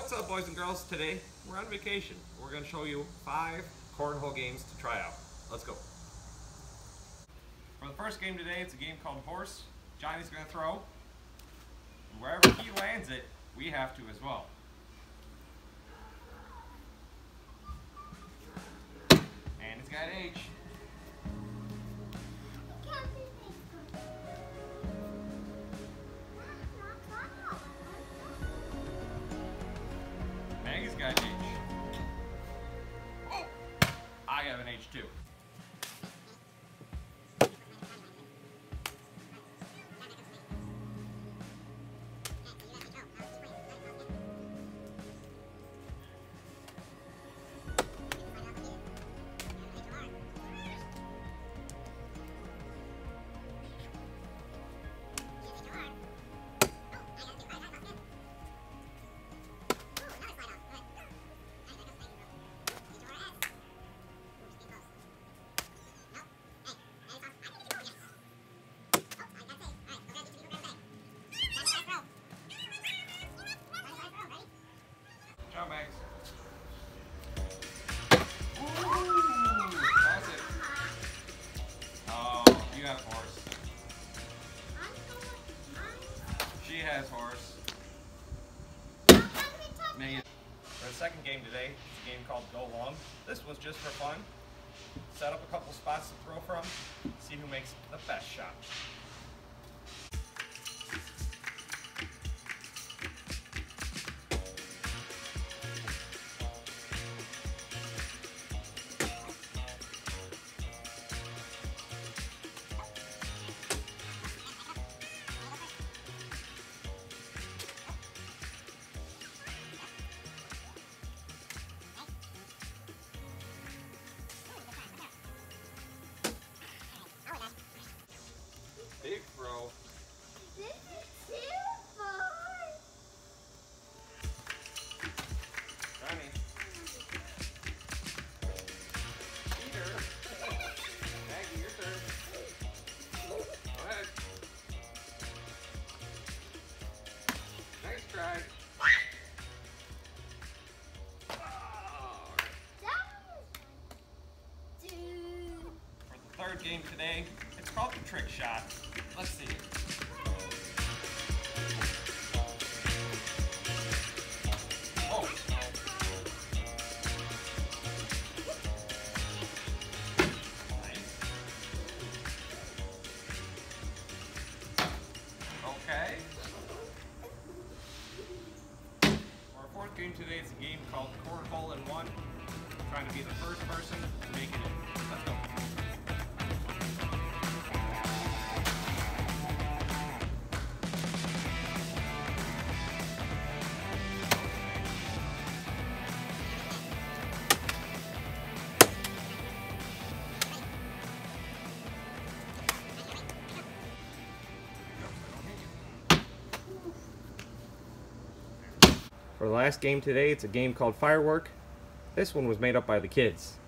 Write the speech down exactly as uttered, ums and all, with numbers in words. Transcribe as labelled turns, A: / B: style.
A: What's up, boys and girls? Today we're on vacation. We're going to show you five cornhole games to try out. Let's go. For the first game today, it's a game called Horse. Johnny's going to throw. And wherever he lands it, we have to as well. And it's got H. Maggie's got an H. Oh! I have an H too. Ciao, Max. Ooh, that's it. Oh, you have horse. She has horse. Megan. For the second game today, it's a game called Go Long. This was just for fun. Set up a couple spots to throw from, see who makes the best shot. Big throw.
B: This is too far.
A: Johnny. Peter. Maggie, your turn. Go ahead. Nice try. Oh.
B: Two.
A: For the third game today, it's called the trick shot. Let's see. Oh. Nice. Okay. For our fourth game today, it's a game called Cornhole in One. Trying to be the first person to make it in. Let's go. For the last game today, it's a game called Firework. This one was made up by the kids.